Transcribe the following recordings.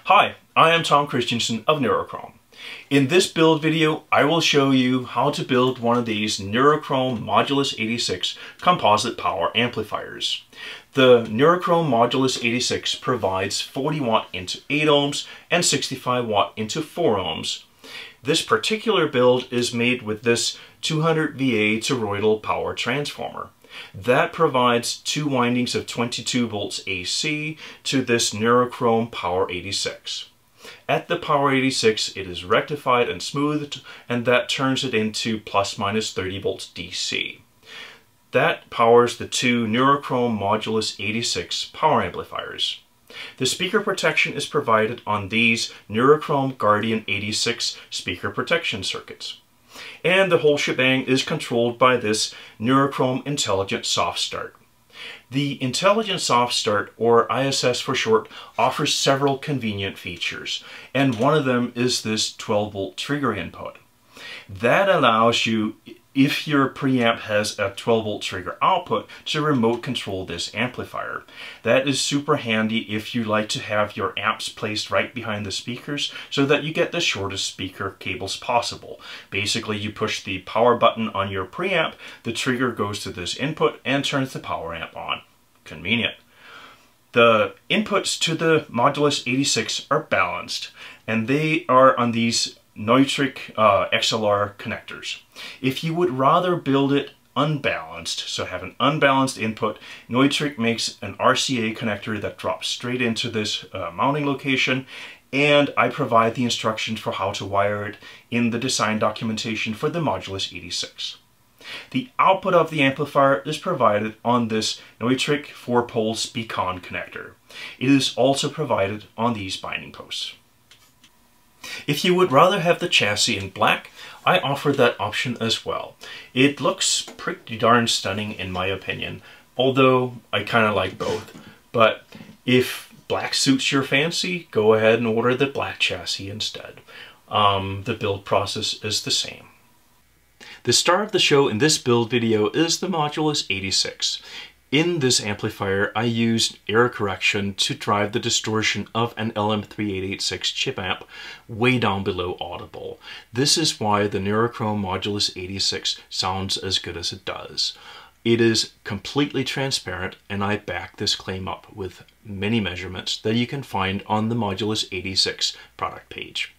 Hi, I am Tom Christensen of Neurochrome. In this build video, I will show you how to build one of these Neurochrome Modulus-86 composite power amplifiers. The Neurochrome Modulus-86 provides 40 watt into 8 ohms and 65 watt into 4 ohms. This particular build is made with this 200 VA toroidal power transformer. That provides 2 windings of 22 volts AC to this Neurochrome Power 86. At the Power 86, it is rectified and smoothed, and that turns it into plus minus 30 volts DC. That powers the 2 Neurochrome Modulus-86 power amplifiers. The speaker protection is provided on these Neurochrome Guardian 86 speaker protection circuits. And the whole shebang is controlled by this Neurochrome Intelligent Soft Start. The Intelligent Soft Start, or ISS for short, offers several convenient features, and one of them is this 12 volt trigger input. That allows you, if your preamp has a 12 volt trigger output, to remote control this amplifier. That is super handy if you like to have your amps placed right behind the speakers so that you get the shortest speaker cables possible. Basically, you push the power button on your preamp, the trigger goes to this input and turns the power amp on. Convenient. The inputs to the Modulus-86 are balanced, and they are on these Neurochrome XLR connectors. If you would rather build it unbalanced, so have an unbalanced input, Neurochrome makes an RCA connector that drops straight into this mounting location, and I provide the instructions for how to wire it in the design documentation for the Modulus-86. The output of the amplifier is provided on this Neurochrome 4-pole Speakon connector. It is also provided on these binding posts. If you would rather have the chassis in black, I offer that option as well. It looks pretty darn stunning in my opinion, although I kind of like both. But if black suits your fancy, go ahead and order the black chassis instead. The build process is the same. The star of the show in this build video is the Modulus-86. In this amplifier, I used error correction to drive the distortion of an LM3886 chip amp way down below audible. This is why the Neurochrome Modulus-86 sounds as good as it does. It is completely transparent, and I back this claim up with many measurements that you can find on the Modulus-86 product page.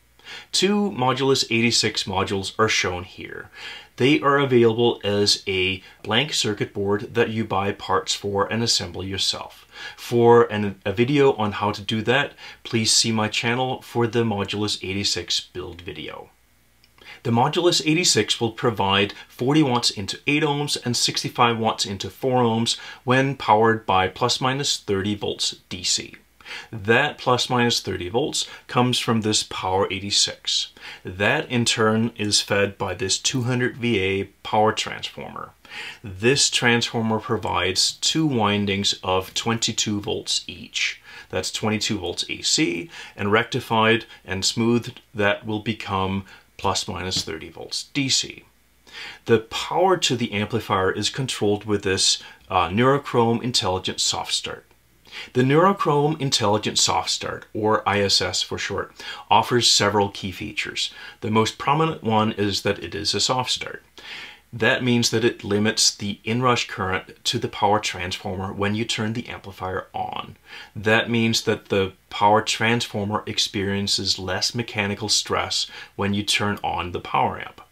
2 Modulus-86 modules are shown here. They are available as a blank circuit board that you buy parts for and assemble yourself. For a video on how to do that, please see my channel for the Modulus-86 build video. The Modulus-86 will provide 40 watts into 8 ohms and 65 watts into 4 ohms when powered by plus minus 30 volts DC. That plus minus 30 volts comes from this Power 86. That in turn is fed by this 200 VA power transformer. This transformer provides 2 windings of 22 volts each. That's 22 volts AC, and rectified and smoothed, that will become plus minus 30 volts DC. The power to the amplifier is controlled with this Neurochrome Intelligent Soft Start. The Neurochrome Intelligent Soft Start, or ISS for short, offers several key features. The most prominent one is that it is a soft start. That means that it limits the inrush current to the power transformer when you turn the amplifier on. That means that the power transformer experiences less mechanical stress when you turn on the power amp,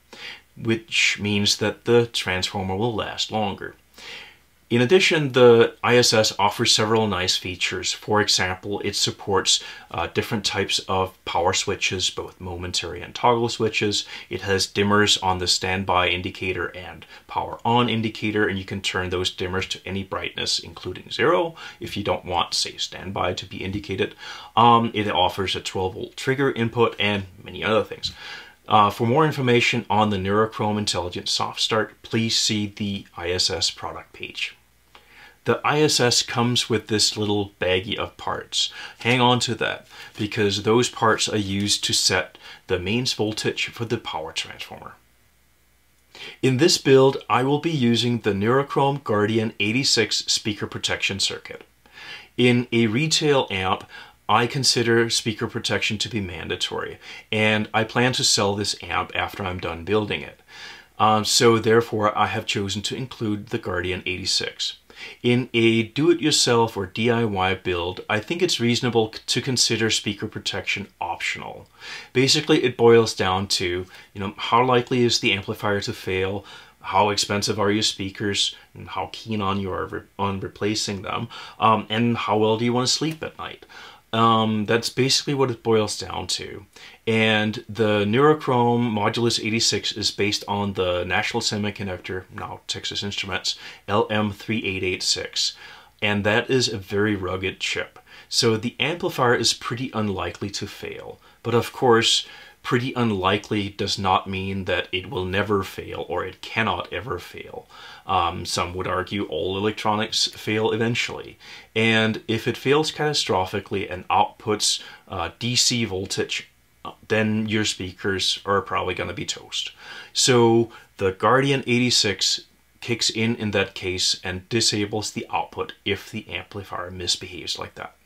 which means that the transformer will last longer. In addition, the ISS offers several nice features. For example, it supports different types of power switches, both momentary and toggle switches. It has dimmers on the standby indicator and power on indicator, and you can turn those dimmers to any brightness, including 0, if you don't want, say, standby to be indicated. It offers a 12 volt trigger input and many other things. For more information on the Neurochrome Intelligent Soft Start, please see the ISS product page. The ISS comes with this little baggie of parts. Hang on to that, because those parts are used to set the mains voltage for the power transformer. In this build, I will be using the Neurochrome Guardian 86 speaker protection circuit. In a retail amp, I consider speaker protection to be mandatory, and I plan to sell this amp after I'm done building it. So therefore I have chosen to include the Guardian 86. In a do-it-yourself or DIY build, I think it's reasonable to consider speaker protection optional. Basically, it boils down to, how likely is the amplifier to fail, how expensive are your speakers, and how keen on you are on replacing them, and how well do you want to sleep at night. That's basically what it boils down to. And the Neurochrome Modulus-86 is based on the National Semiconductor, now Texas Instruments, LM3886. And that is a very rugged chip. So the amplifier is pretty unlikely to fail. But of course, pretty unlikely does not mean that it will never fail or it cannot ever fail. Some would argue all electronics fail eventually. And if it fails catastrophically and outputs DC voltage, then your speakers are probably going to be toast. So the Guardian 86 kicks in that case and disables the output if the amplifier misbehaves like that.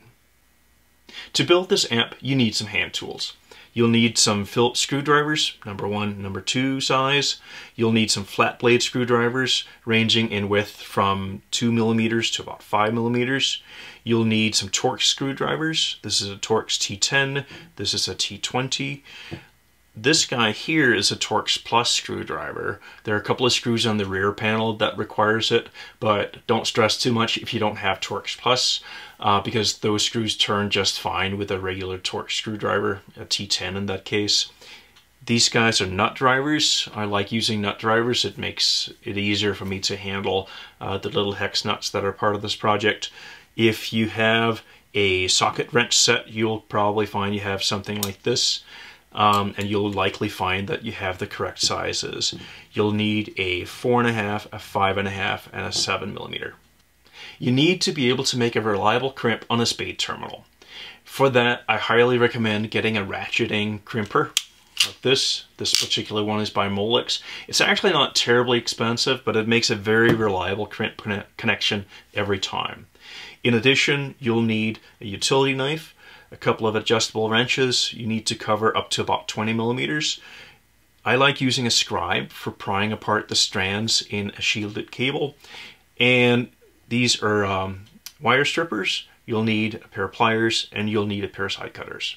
To build this amp, you need some hand tools. You'll need some Phillips screwdrivers, number 1, number 2 size. You'll need some flat blade screwdrivers ranging in width from 2 millimeters to about 5 millimeters. You'll need some Torx screwdrivers. This is a Torx T10. This is a T20. This guy here is a Torx Plus screwdriver. There are a couple of screws on the rear panel that requires it, but don't stress too much if you don't have Torx Plus, because those screws turn just fine with a regular Torx screwdriver, a T10 in that case. These guys are nut drivers. I like using nut drivers. It makes it easier for me to handle the little hex nuts that are part of this project. If you have a socket wrench set, you'll probably find you have something like this. And you'll likely find that you have the correct sizes. You'll need a 4.5, a 5.5, and a 7 millimeter. You need to be able to make a reliable crimp on a spade terminal. For that, I highly recommend getting a ratcheting crimper like this. This particular one is by Molex. It's actually not terribly expensive, but it makes a very reliable crimp connection every time. In addition, you'll need a utility knife, a couple of adjustable wrenches. You need to cover up to about 20 millimeters. I like using a scribe for prying apart the strands in a shielded cable. And these are wire strippers. You'll need a pair of pliers and you'll need a pair of side cutters.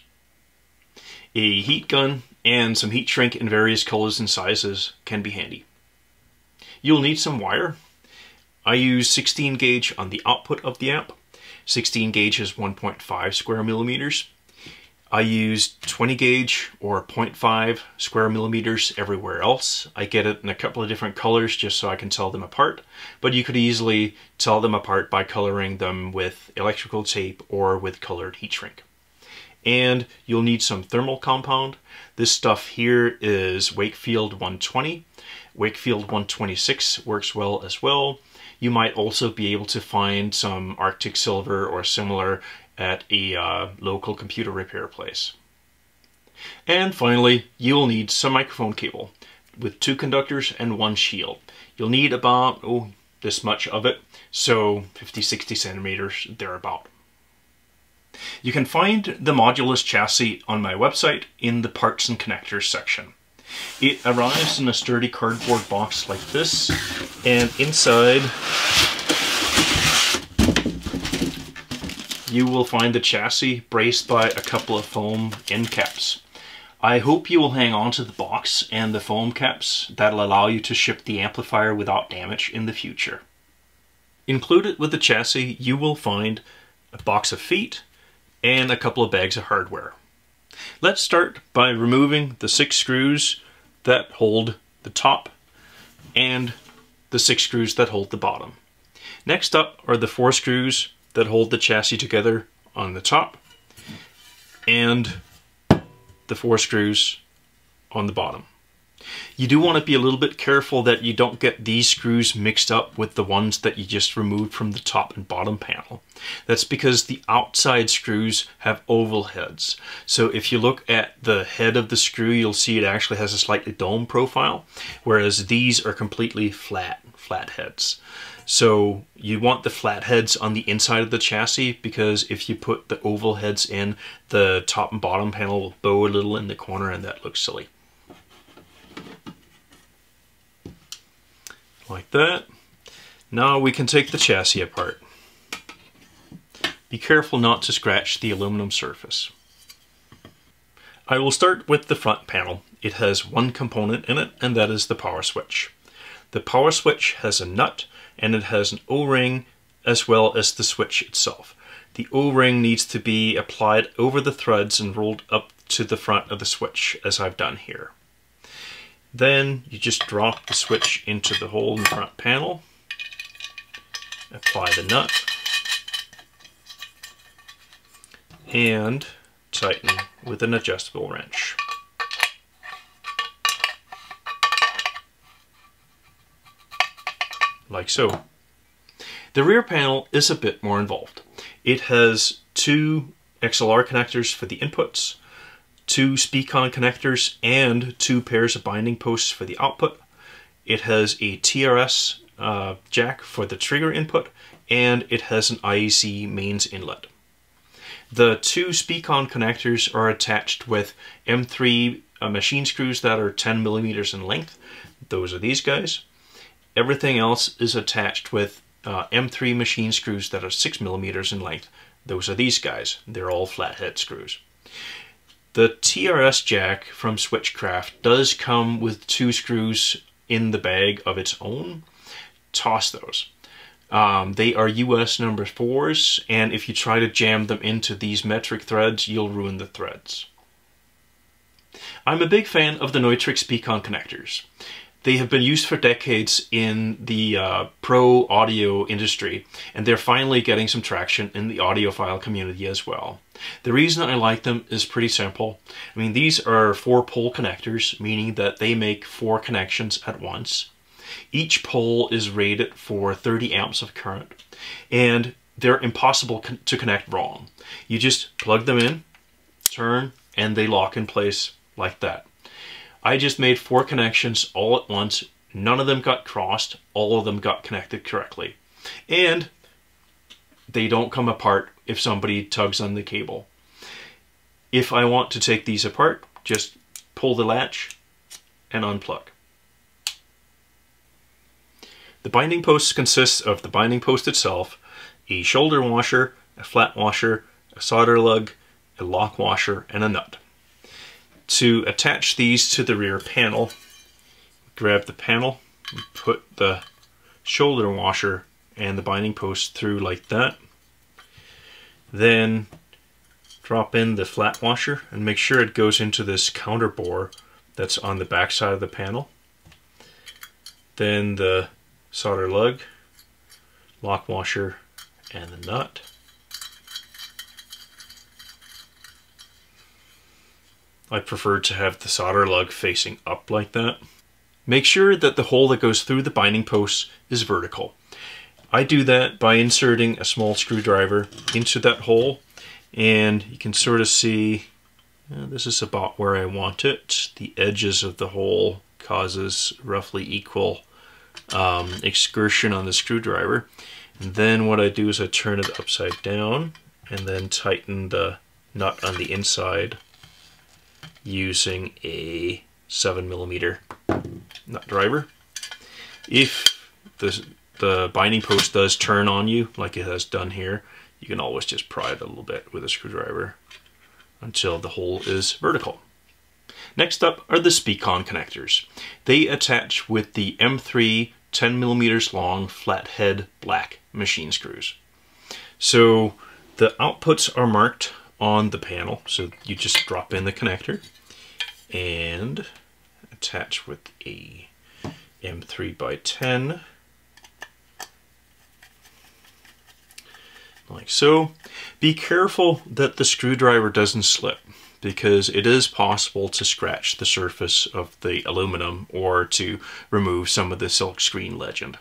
A heat gun and some heat shrink in various colors and sizes can be handy. You'll need some wire. I use 16 gauge on the output of the amp. 16 gauge is 1.5 square millimeters. I use 20 gauge or 0.5 square millimeters everywhere else. I get it in a couple of different colors just so I can tell them apart, but you could easily tell them apart by coloring them with electrical tape or with colored heat shrink. And you'll need some thermal compound. This stuff here is Wakefield 120. Wakefield 126 works well as well. You might also be able to find some Arctic Silver or similar at a local computer repair place. And finally, you'll need some microphone cable with 2 conductors and 1 shield. You'll need about, this much of it, so 50-60 centimeters thereabout. You can find the Modulus chassis on my website in the parts and connectors section. It arrives in a sturdy cardboard box like this, and inside you will find the chassis braced by a couple of foam end caps. I hope you will hang on to the box and the foam caps. That'll allow you to ship the amplifier without damage in the future. Included with the chassis, you will find a box of feet and a couple of bags of hardware. Let's start by removing the 6 screws that hold the top and the 6 screws that hold the bottom. Next up are the 4 screws that hold the chassis together on the top and the 4 screws on the bottom. You do want to be a little bit careful that you don't get these screws mixed up with the ones that you just removed from the top and bottom panel. That's because the outside screws have oval heads. So if you look at the head of the screw, you'll see it actually has a slightly dome profile, whereas these are completely flat heads. So you want the flat heads on the inside of the chassis, because if you put the oval heads in, the top and bottom panel will bow a little in the corner and that looks silly. Like that. Now we can take the chassis apart. Be careful not to scratch the aluminum surface. I will start with the front panel. It has one component in it, and that is the power switch. The power switch has a nut, and it has an O-ring as well as the switch itself. The O-ring needs to be applied over the threads and rolled up to the front of the switch, as I've done here. Then you just drop the switch into the hole in the front panel, apply the nut, and tighten with an adjustable wrench. Like so. The rear panel is a bit more involved. It has two XLR connectors for the inputs, two Speakon connectors, and two pairs of binding posts for the output. It has a TRS jack for the trigger input, and it has an IEC mains inlet. The two Speakon connectors are attached with M3 machine screws that are 10 millimeters in length. Those are these guys. Everything else is attached with M3 machine screws that are 6 millimeters in length. Those are these guys. They're all flathead screws. The TRS jack from Switchcraft does come with two screws in the bag of its own. Toss those. They are US number 4s, and if you try to jam them into these metric threads, you'll ruin the threads. I'm a big fan of the Neutrik Speakon connectors. They have been used for decades in the pro audio industry, and they're finally getting some traction in the audiophile community as well. The reason I like them is pretty simple. I mean, these are 4-pole connectors, meaning that they make 4 connections at once. Each pole is rated for 30 amps of current, and they're impossible to connect wrong. You just plug them in, turn, and they lock in place like that. I just made 4 connections all at once. None of them got crossed. All of them got connected correctly. And they don't come apart if somebody tugs on the cable. If I want to take these apart, just pull the latch and unplug. The binding post consists of the binding post itself, a shoulder washer, a flat washer, a solder lug, a lock washer, and a nut. To attach these to the rear panel, grab the panel, and put the shoulder washer and the binding post through like that. Then drop in the flat washer and make sure it goes into this counter bore that's on the back side of the panel. Then the solder lug, lock washer, and the nut. I prefer to have the solder lug facing up like that. Make sure that the hole that goes through the binding post is vertical. I do that by inserting a small screwdriver into that hole, and you can sort of see this is about where I want it. The edges of the hole causes roughly equal excursion on the screwdriver. And then what I do is I turn it upside down and then tighten the nut on the inside using a 7mm nut driver. If the binding post does turn on you, like it has done here, you can always just pry it a little bit with a screwdriver until the hole is vertical. Next up are the Speakon connectors. They attach with the M3 10mm long flathead black machine screws. So the outputs are marked on the panel, so you just drop in the connector and attach with a M3x10 like so. Be careful that the screwdriver doesn't slip, because it is possible to scratch the surface of the aluminum or to remove some of the silkscreen legend.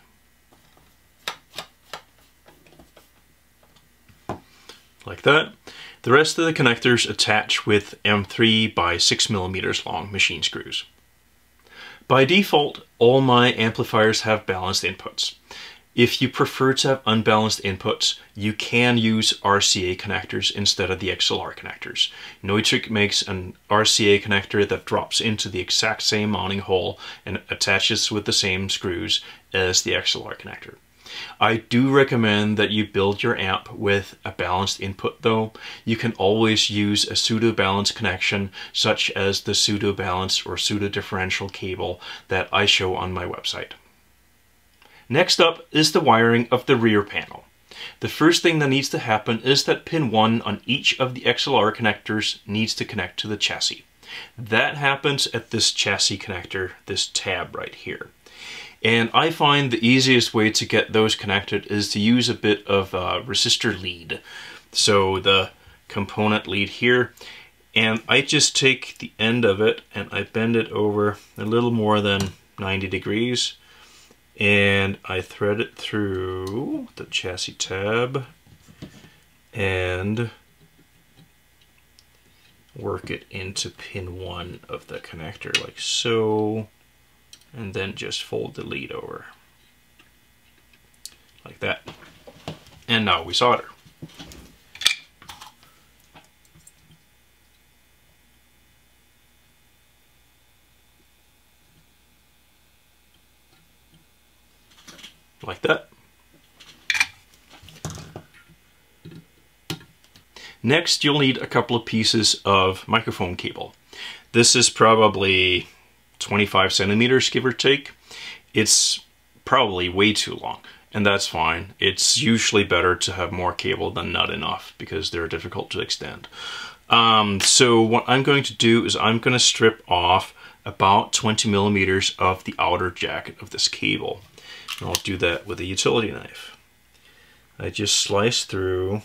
Like that. The rest of the connectors attach with M3 by 6mm long machine screws. By default, all my amplifiers have balanced inputs. If you prefer to have unbalanced inputs, you can use RCA connectors instead of the XLR connectors. Neutrik makes an RCA connector that drops into the exact same mounting hole and attaches with the same screws as the XLR connector. I do recommend that you build your amp with a balanced input though. You can always use a pseudo-balance connection such as the pseudo-balance or pseudo-differential cable that I show on my website. Next up is the wiring of the rear panel. The first thing that needs to happen is that pin 1 on each of the XLR connectors needs to connect to the chassis. That happens at this chassis connector, this tab right here. And I find the easiest way to get those connected is to use a bit of resistor lead. So the component lead here, and I just take the end of it and I bend it over a little more than 90 degrees. And I thread it through the chassis tab and work it into pin 1 of the connector like so, and then just fold the lead over like that. And now we solder. Like that. Next, you'll need a couple of pieces of microphone cable. This is probably 25 centimeters, give or take. It's probably way too long, and that's fine. It's usually better to have more cable than not enough because they're difficult to extend. So what I'm going to do is I'm going to strip off about 20 millimeters of the outer jacket of this cable. And I'll do that with a utility knife. I just slice through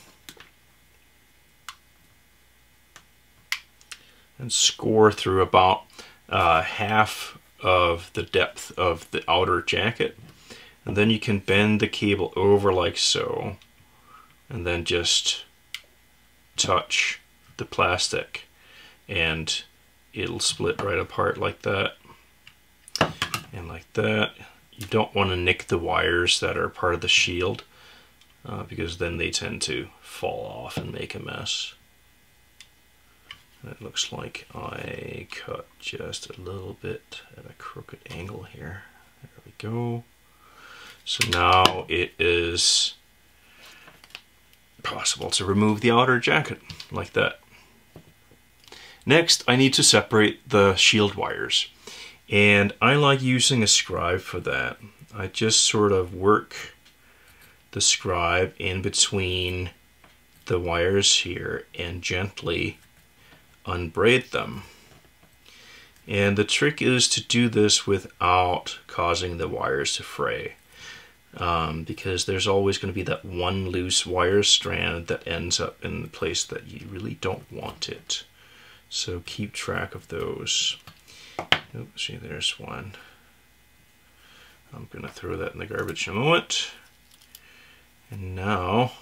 and score through about half of the depth of the outer jacket. And then you can bend the cable over like so, and then just touch the plastic and it'll split right apart like that and like that. You don't want to nick the wires that are part of the shield because then they tend to fall off and make a mess. And it looks like I cut just a little bit at a crooked angle here. There we go. So now it is possible to remove the outer jacket like that. Next, I need to separate the shield wires. And I like using a scribe for that. I just sort of work the scribe in between the wires here and gently unbraid them. And the trick is to do this without causing the wires to fray. Because there's always going to be that one loose wire strand that ends up in the place that you really don't want it. So keep track of those. Oops, see, there's one. I'm going to throw that in the garbage in a moment. And now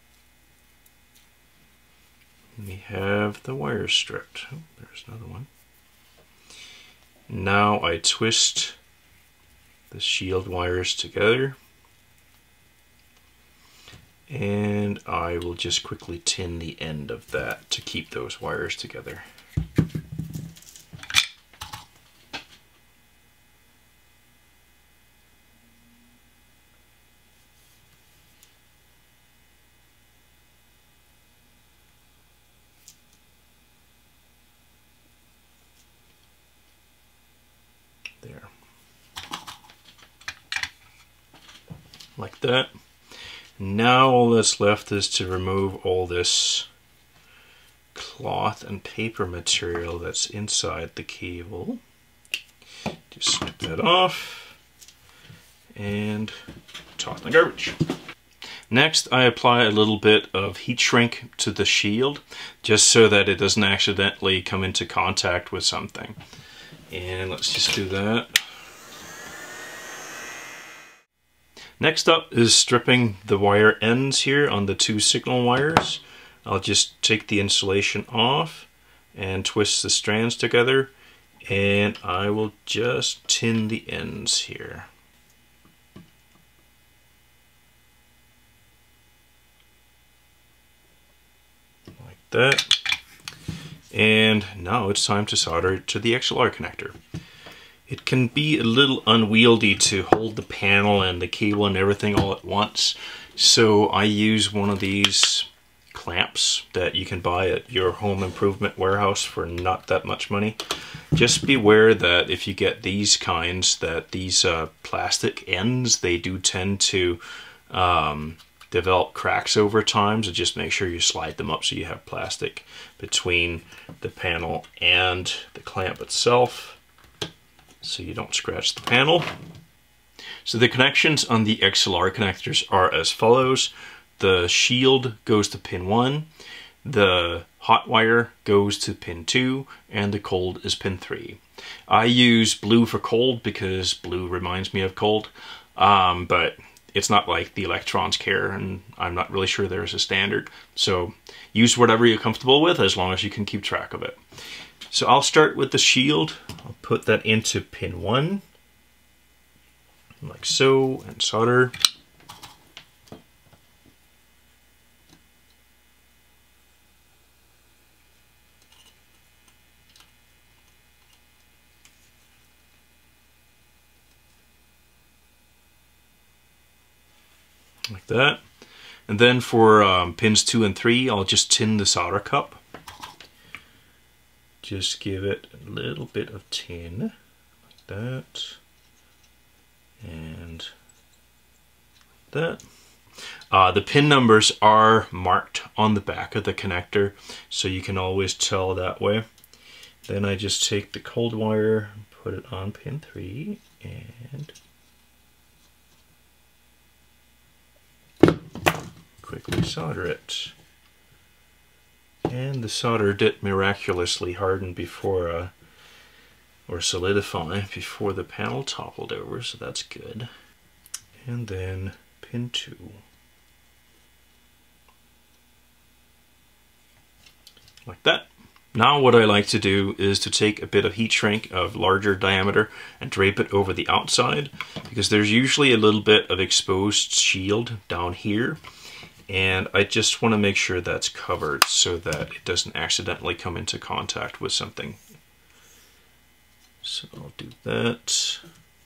we have the wires stripped. Oh, there's another one. Now I twist the shield wires together. And I will just quickly tin the end of that to keep those wires together. There. Like that. Now all that's left is to remove all this cloth and paper material that's inside the cable. Just snip that off and toss in the garbage. Next, I apply a little bit of heat shrink to the shield, just so that it doesn't accidentally come into contact with something. And let's just do that. Next up is stripping the wire ends here on the 2 signal wires. I'll just take the insulation off and twist the strands together, and I will just tin the ends here. Like that. And now it's time to solder it to the XLR connector. It can be a little unwieldy to hold the panel and the cable and everything all at once, so I use one of these clamps that you can buy at your home improvement warehouse for not that much money. Just beware that if you get these kinds, that these plastic ends, they do tend to develop cracks over time, so just make sure you slide them up so you have plastic between the panel and the clamp itself, so you don't scratch the panel. So the connections on the XLR connectors are as follows. The shield goes to pin 1, the hot wire goes to pin 2, and the cold is pin 3. I use blue for cold because blue reminds me of cold, but it's not like the electrons care, and I'm not really sure there's a standard. So use whatever you're comfortable with as long as you can keep track of it. So I'll start with the shield. I'll put that into pin 1, like so, and solder. Like that. And then for pins 2 and 3, I'll just tin the solder cup. Just give it a little bit of tin, like that, and that. The pin numbers are marked on the back of the connector, so you can always tell that way. Then I just take the cold wire, put it on pin 3, and quickly solder it. And the solder did miraculously harden before, or solidify before the panel toppled over, so that's good. And then pin 2. Like that. Now what I like to do is to take a bit of heat shrink of larger diameter and drape it over the outside, because there's usually a little bit of exposed shield down here. And I just want to make sure that's covered so that it doesn't accidentally come into contact with something. So I'll do that.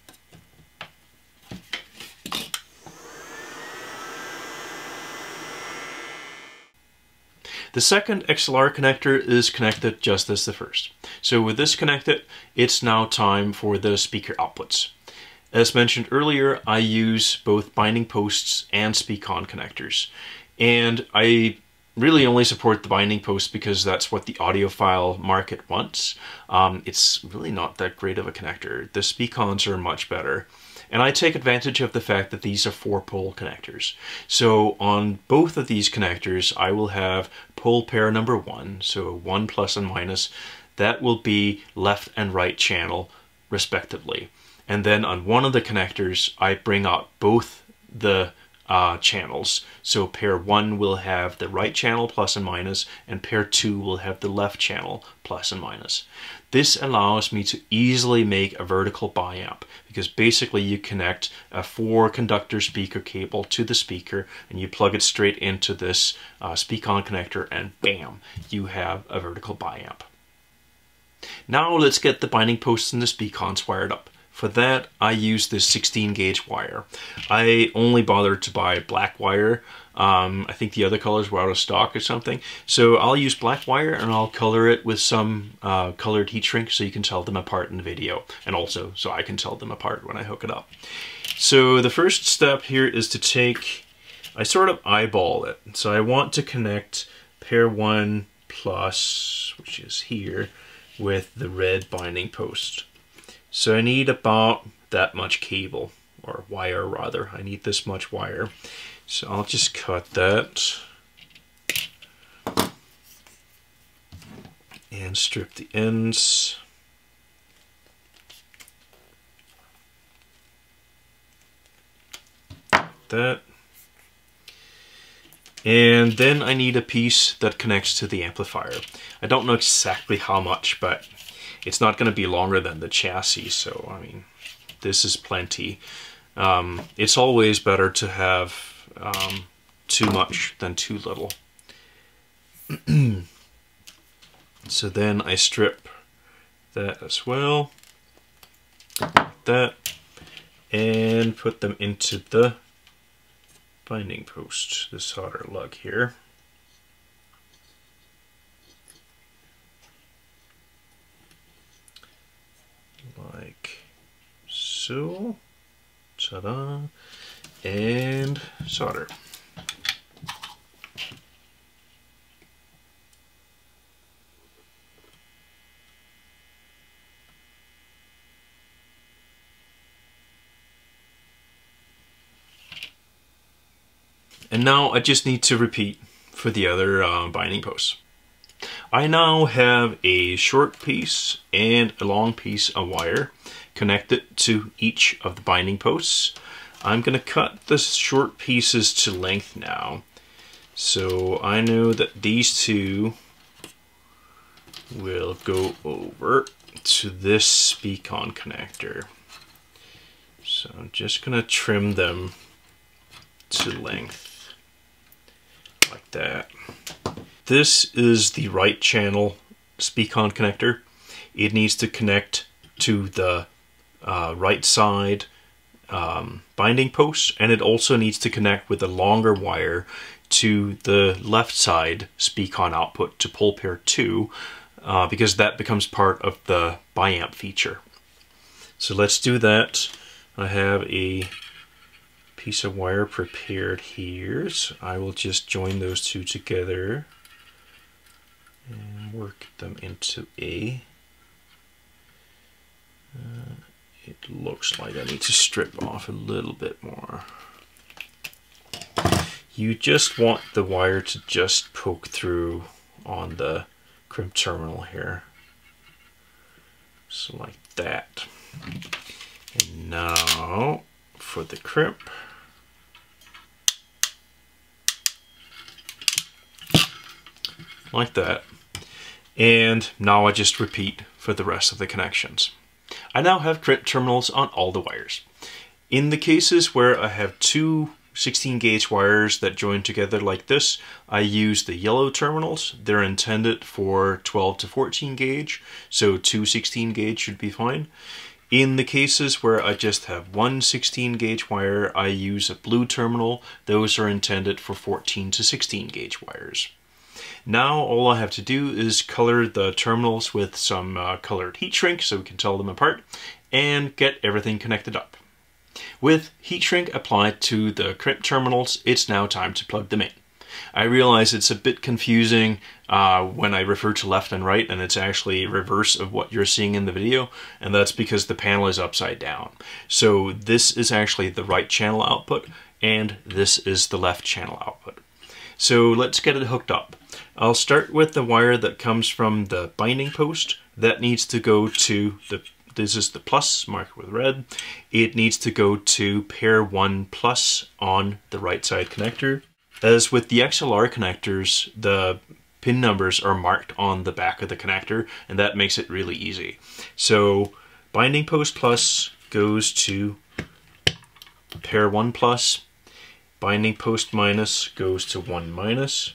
The second XLR connector is connected just as the first. So with this connected, it's now time for the speaker outputs. As mentioned earlier, I use both binding posts and speak-on connectors. And I really only support the binding post because that's what the audiophile market wants. It's really not that great of a connector. The speak-ons are much better. And I take advantage of the fact that these are 4-pole connectors. So on both of these connectors, I will have pole pair number 1, so 1 plus and minus. That will be left and right channel, respectively. And then on one of the connectors, I bring out both the channels. So pair 1 will have the right channel plus and minus, and pair 2 will have the left channel plus and minus. This allows me to easily make a vertical biamp, because basically you connect a 4-conductor speaker cable to the speaker and you plug it straight into this speak-on connector, and bam, you have a vertical biamp. Now let's get the binding posts and the speak-ons wired up. For that, I use this 16 gauge wire. I only bothered to buy black wire. I think the other colors were out of stock or something. So I'll use black wire and I'll color it with some colored heat shrink so you can tell them apart in the video. And also so I can tell them apart when I hook it up. So the first step here is to take, I sort of eyeball it. So I want to connect pair 1 plus, which is here, with the red binding post. So I need about that much cable, or wire rather. I need this much wire. So I'll just cut that and strip the ends. That. And then I need a piece that connects to the amplifier. I don't know exactly how much, but it's not going to be longer than the chassis, so I mean, this is plenty. It's always better to have too much than too little. So then I strip that as well, like that, and put them into the binding post, the solder lug here. Like so. Ta-da. And solder. And now I just need to repeat for the other binding posts. I now have a short piece and a long piece of wire connected to each of the binding posts. I'm going to cut the short pieces to length now. So I know that these two will go over to this speak-on connector. So I'm just going to trim them to length. Like that. This is the right channel speak-on connector. It needs to connect to the right side binding post, and it also needs to connect with a longer wire to the left side speak-on output to pull pair 2, because that becomes part of the biamp feature. So let's do that. I have a piece of wire prepared here, so I will just join those two together and work them into a it looks like I need to strip off a little bit more. You just want the wire to just poke through on the crimp terminal here, so like that. And now for the crimp. Like that. And now I just repeat for the rest of the connections. I now have crimp terminals on all the wires. In the cases where I have two 16 gauge wires that join together like this, I use the yellow terminals. They're intended for 12 to 14 gauge, so two 16 gauge should be fine. In the cases where I just have one 16 gauge wire, I use a blue terminal. Those are intended for 14 to 16 gauge wires. Now all I have to do is color the terminals with some colored heat shrink so we can tell them apart and get everything connected up. With heat shrink applied to the crimp terminals, it's now time to plug them in. I realize it's a bit confusing when I refer to left and right, and it's actually reverse of what you're seeing in the video, and that's because the panel is upside down. So this is actually the right channel output, and this is the left channel output. So let's get it hooked up. I'll start with the wire that comes from the binding post. That needs to go to this is the plus marked with red. It needs to go to pair 1 plus on the right side connector. As with the XLR connectors, the pin numbers are marked on the back of the connector, and that makes it really easy. So binding post plus goes to pair 1 plus. Binding post minus goes to 1 minus.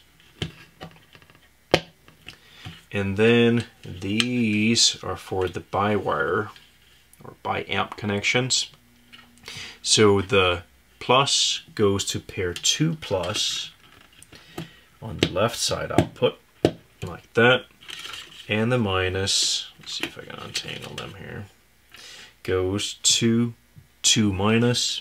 And then these are for the bi-wire or bi-amp connections. So the plus goes to pair 2 plus on the left side output, like that. And the minus, let's see if I can untangle them here, goes to 2 minus.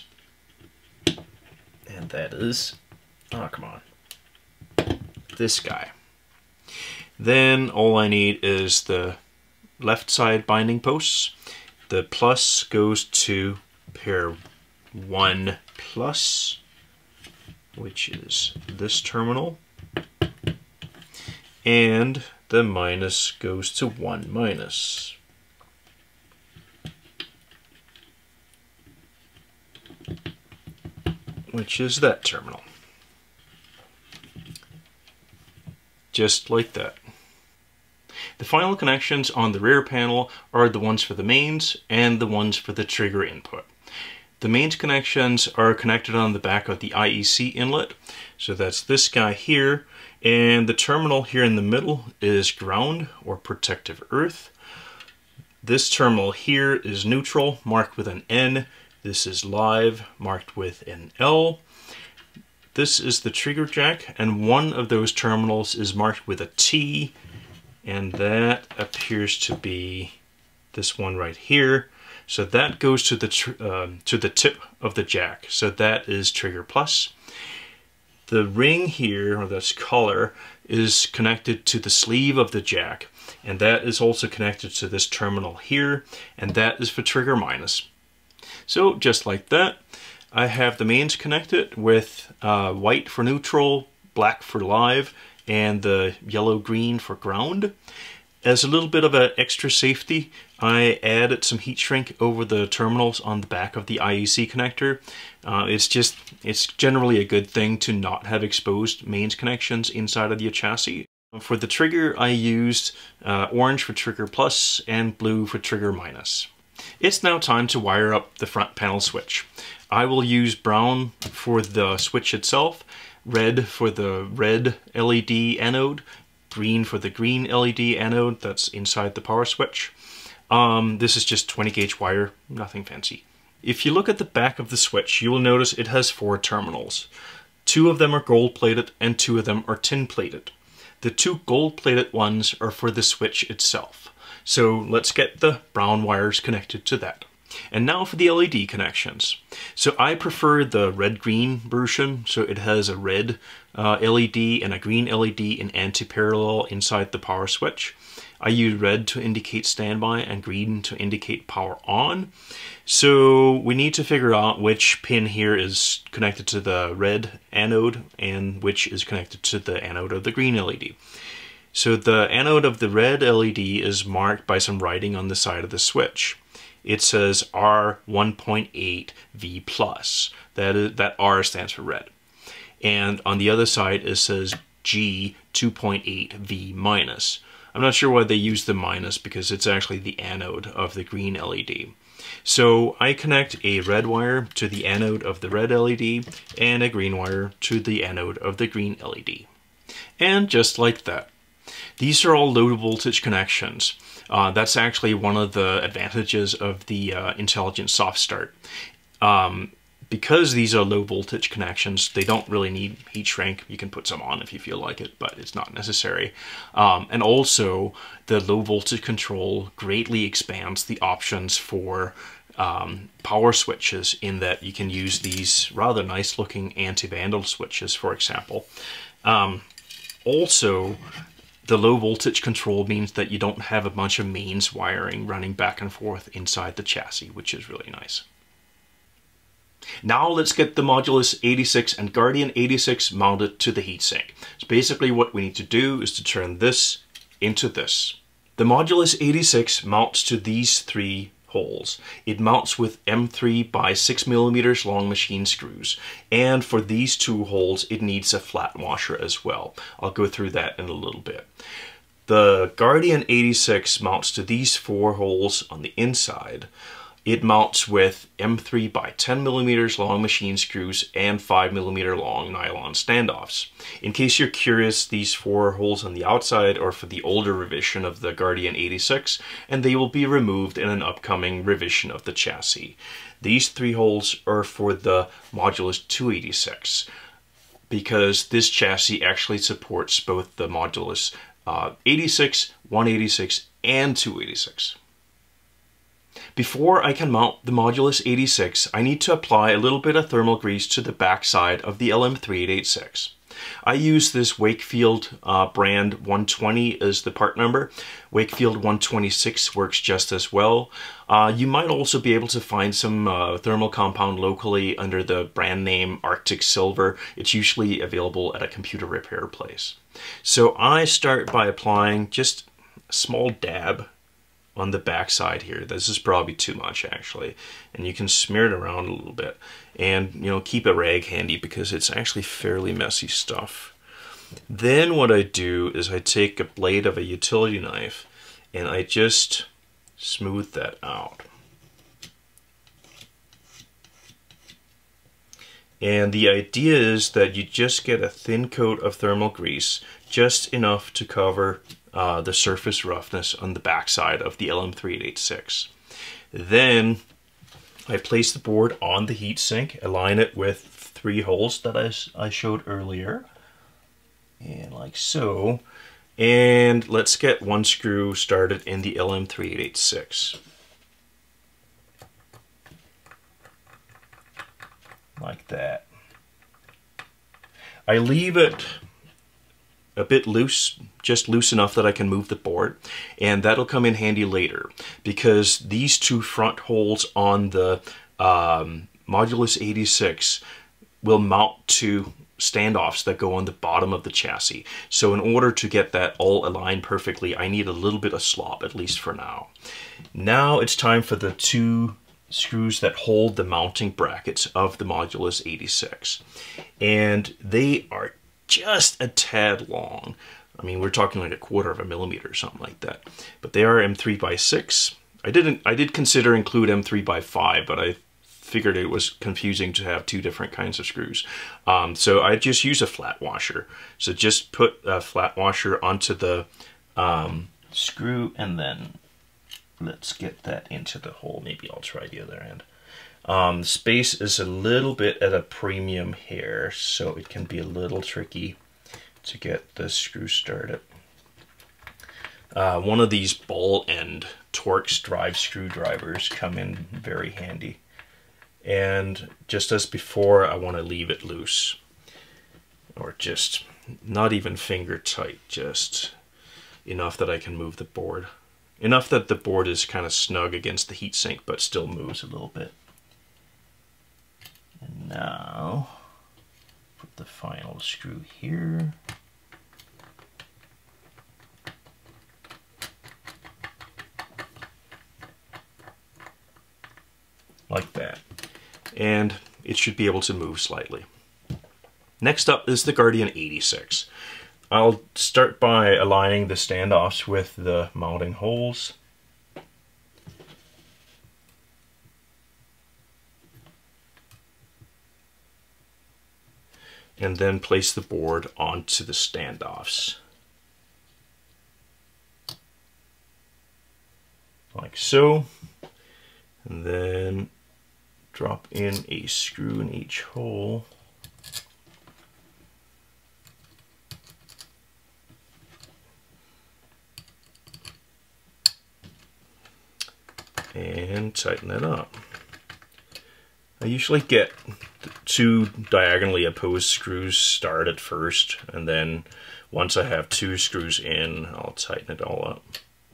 And that is, oh come on, this guy. Then all I need is the left side binding posts. The plus goes to pair 1 plus which is this terminal, and the minus goes to 1 minus. Which is that terminal. Just like that. The final connections on the rear panel are the ones for the mains and the ones for the trigger input. The mains connections are connected on the back of the IEC inlet, so that's this guy here, and the terminal here in the middle is ground or protective earth. This terminal here is neutral, marked with an N. This is live, marked with an L. This is the trigger jack, and one of those terminals is marked with a T, and that appears to be this one right here. So that goes to the tip of the jack. So that is trigger plus. The ring here, or this color, is connected to the sleeve of the jack, and that is also connected to this terminal here, and that is for trigger minus. So just like that, I have the mains connected with white for neutral, black for live, and the yellow-green for ground. As a little bit of an extra safety, I added some heat shrink over the terminals on the back of the IEC connector. It's generally a good thing to not have exposed mains connections inside of your chassis. For the trigger, I used orange for trigger plus and blue for trigger minus. It's now time to wire up the front panel switch. I will use brown for the switch itself, red for the red LED anode, green for the green LED anode that's inside the power switch. This is just 20 gauge wire, nothing fancy. If you look at the back of the switch, you will notice it has 4 terminals. 2 of them are gold plated and 2 of them are tin plated. The 2 gold plated ones are for the switch itself. So let's get the brown wires connected to that. And now for the LED connections. So I prefer the red-green version, so it has a red LED and a green LED in anti-parallel inside the power switch. I use red to indicate standby and green to indicate power on. So we need to figure out which pin here is connected to the red anode and which is connected to the anode of the green LED. So the anode of the red LED is marked by some writing on the side of the switch. It says R1.8 V+. That R stands for red. And on the other side it says G2.8 V-. I'm not sure why they use the minus because it's actually the anode of the green LED. So I connect a red wire to the anode of the red LED and a green wire to the anode of the green LED. And just like that. These are all low voltage connections. That's actually one of the advantages of the Intelligent Soft Start. Because these are low voltage connections, they don't really need heat shrink. You can put some on if you feel like it, but it's not necessary. And also, the low voltage control greatly expands the options for power switches in that you can use these rather nice looking anti-vandal switches, for example. Also, the low voltage control means that you don't have a bunch of mains wiring running back and forth inside the chassis, which is really nice. Now let's get the Modulus-86 and Guardian-86 mounted to the heatsink. So basically what we need to do is to turn this into this. The Modulus-86 mounts to these 3 holes. It mounts with M3 by 6mm long machine screws, and for these 2 holes it needs a flat washer as well. I'll go through that in a little bit. The Guardian-86 mounts to these 4 holes on the inside. It mounts with M3 by 10mm long machine screws and 5mm long nylon standoffs. In case you're curious, these 4 holes on the outside are for the older revision of the Guardian-86, and they will be removed in an upcoming revision of the chassis. These 3 holes are for the Modulus-286, because this chassis actually supports both the Modulus-86, 186, and 286. Before I can mount the Modulus-86, I need to apply a little bit of thermal grease to the back side of the LM3886. I use this Wakefield brand 120 as the part number. Wakefield 126 works just as well. You might also be able to find some thermal compound locally under the brand name Arctic Silver. It's usually available at a computer repair place. So I start by applying just a small dab on the back side here. This is probably too much actually, and you can smear it around a little bit, and keep a rag handy because it's actually fairly messy stuff. Then what I do is I take a blade of a utility knife and I just smooth that out. And the idea is that you just get a thin coat of thermal grease, just enough to cover the surface roughness on the backside of the LM3886. Then I place the board on the heatsink, align it with 3 holes that I showed earlier, and like so. And let's get one screw started in the LM3886. Like that. I leave it a bit loose, just loose enough that I can move the board, and that'll come in handy later because these 2 front holes on the Modulus-86 will mount to standoffs that go on the bottom of the chassis. So in order to get that all aligned perfectly, I need a little bit of slop, at least for now. Now it's time for the 2 screws that hold the mounting brackets of the Modulus-86, and they are just a tad long. I mean, we're talking like 1/4 of a millimeter or something like that, but they are M3x6. I did consider include M3x5, but I figured it was confusing to have 2 different kinds of screws, so I just use a flat washer. So just put a flat washer onto the screw, and then let's get that into the hole. Maybe I'll try the other end. Space is a little bit at a premium here, so it can be a little tricky to get the screw started. One of these ball end Torx drive screwdrivers come in very handy. And just as before, I want to leave it loose, or just not even finger tight, just enough that I can move the board. Enough that the board is kind of snug against the heatsink, but still moves a little bit. And now, put the final screw here. Like that. And it should be able to move slightly. Next up is the Guardian 86. I'll start by aligning the standoffs with the mounting holes. And then place the board onto the standoffs. Like so. And then drop in a screw in each hole. And tighten it up. I usually get 2 diagonally opposed screws started first, and then once I have 2 screws in, I'll tighten it all up.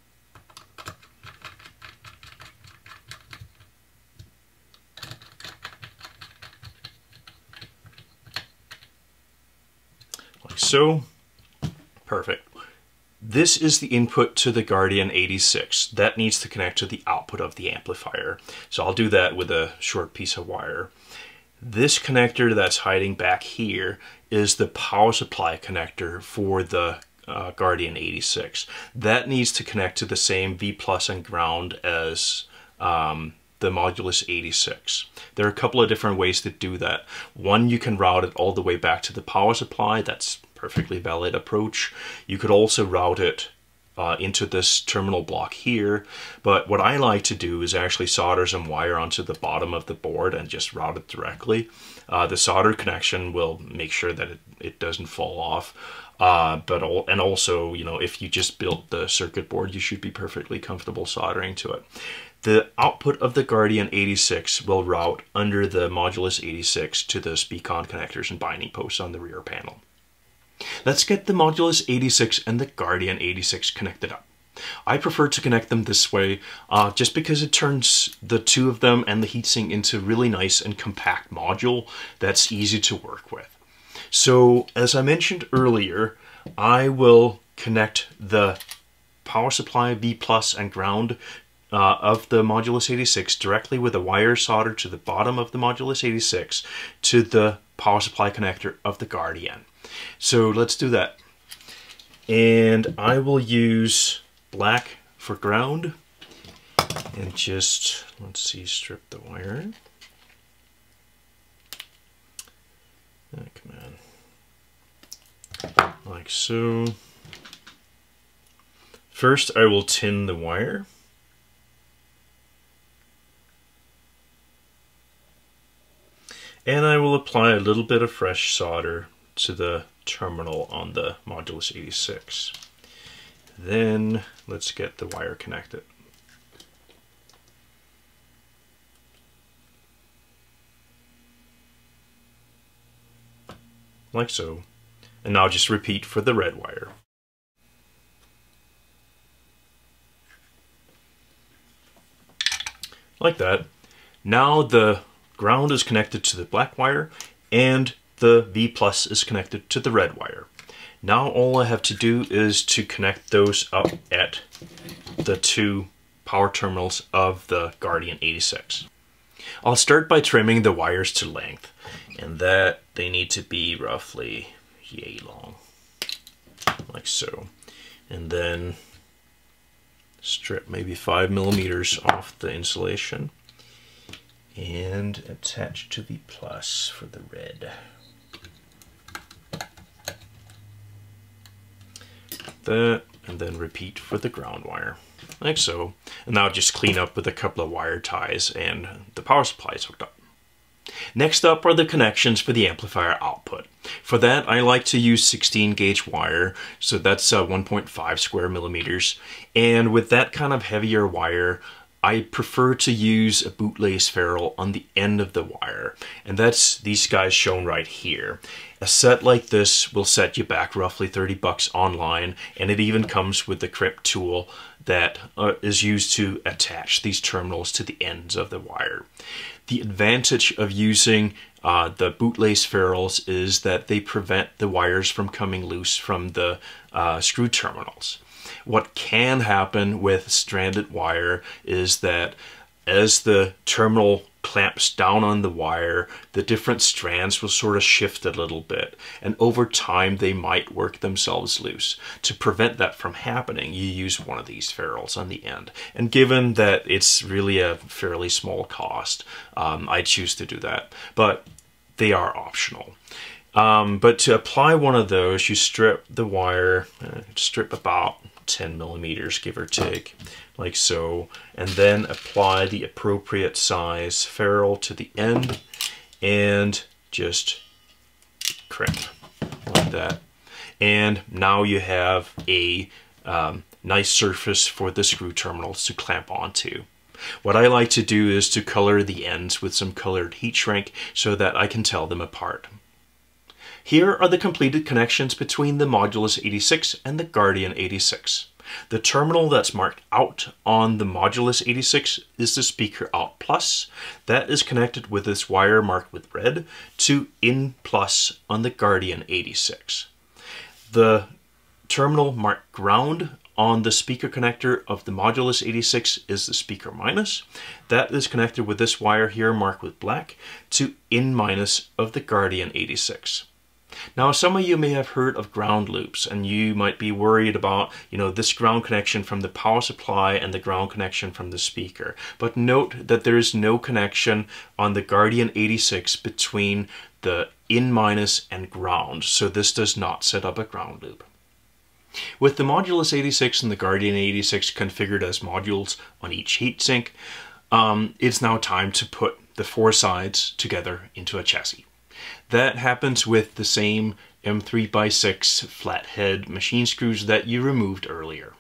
Like so. Perfect. This is the input to the Guardian 86. That needs to connect to the output of the amplifier. So I'll do that with a short piece of wire. This connector that's hiding back here is the power supply connector for the Guardian 86. That needs to connect to the same V+ and ground as the Modulus-86. There are a couple of different ways to do that. One, you can route it all the way back to the power supply. That's perfectly valid approach. You could also route it into this terminal block here, but what I like to do is actually solder some wire onto the bottom of the board and just route it directly. The solder connection will make sure that it doesn't fall off, and also, you know, if you just built the circuit board, you should be perfectly comfortable soldering to it. The output of the Guardian 86 will route under the Modulus-86 to the Speakon connectors and binding posts on the rear panel. Let's get the Modulus-86 and the Guardian-86 connected up. I prefer to connect them this way just because it turns the two of them and the heatsink into a really nice and compact module that's easy to work with. So as I mentioned earlier, I will connect the power supply V+ and ground of the Modulus-86 directly with a wire soldered to the bottom of the Modulus-86 to the power supply connector of the Guardian. So let's do that. And I will use black for ground and just, let's see, strip the wire. Oh, come on. Like so. First I will tin the wire. And I will apply a little bit of fresh solder to the terminal on the Modulus-86. Then let's get the wire connected. Like so. And now just repeat for the red wire. Like that. Now the ground is connected to the black wire and the V+ is connected to the red wire. Now all I have to do is to connect those up at the two power terminals of the Guardian-86. I'll start by trimming the wires to length, and that they need to be roughly yay long, like so. And then strip maybe 5mm off the insulation and attach to V+ for the red. That, and then repeat for the ground wire, like so. And now just clean up with a couple of wire ties and the power supply is hooked up. Next up are the connections for the amplifier output. For that I like to use 16 gauge wire, so that's 1.5 square millimeters. And with that kind of heavier wire, I prefer to use a bootlace ferrule on the end of the wire, and that's these guys shown right here. A set like this will set you back roughly 30 bucks online, and it even comes with the crimp tool that is used to attach these terminals to the ends of the wire. The advantage of using the bootlace ferrules is that they prevent the wires from coming loose from the screw terminals. What can happen with stranded wire is that as the terminal clamps down on the wire, the different strands will sort of shift a little bit, and over time they might work themselves loose. To prevent that from happening, you use one of these ferrules on the end. And given that it's really a fairly small cost, I choose to do that, but they are optional. But to apply one of those, you strip the wire, strip about 10mm, give or take, like so, and then apply the appropriate size ferrule to the end and just crimp like that. And now you have a nice surface for the screw terminals to clamp onto. What I like to do is to color the ends with some colored heat shrink so that I can tell them apart. Here are the completed connections between the Modulus-86 and the Guardian-86. The terminal that's marked out on the Modulus-86 is the speaker out plus. That is connected with this wire marked with red to in plus on the Guardian-86. The terminal marked ground on the speaker connector of the Modulus-86 is the speaker minus. That is connected with this wire here marked with black to in minus of the Guardian-86. Now, some of you may have heard of ground loops, and you might be worried about, this ground connection from the power supply and the ground connection from the speaker. But note that there is no connection on the Guardian-86 between the in minus and ground, so this does not set up a ground loop. With the Modulus-86 and the Guardian-86 configured as modules on each heatsink, it's now time to put the four sides together into a chassis. That happens with the same M3x6 flathead machine screws that you removed earlier.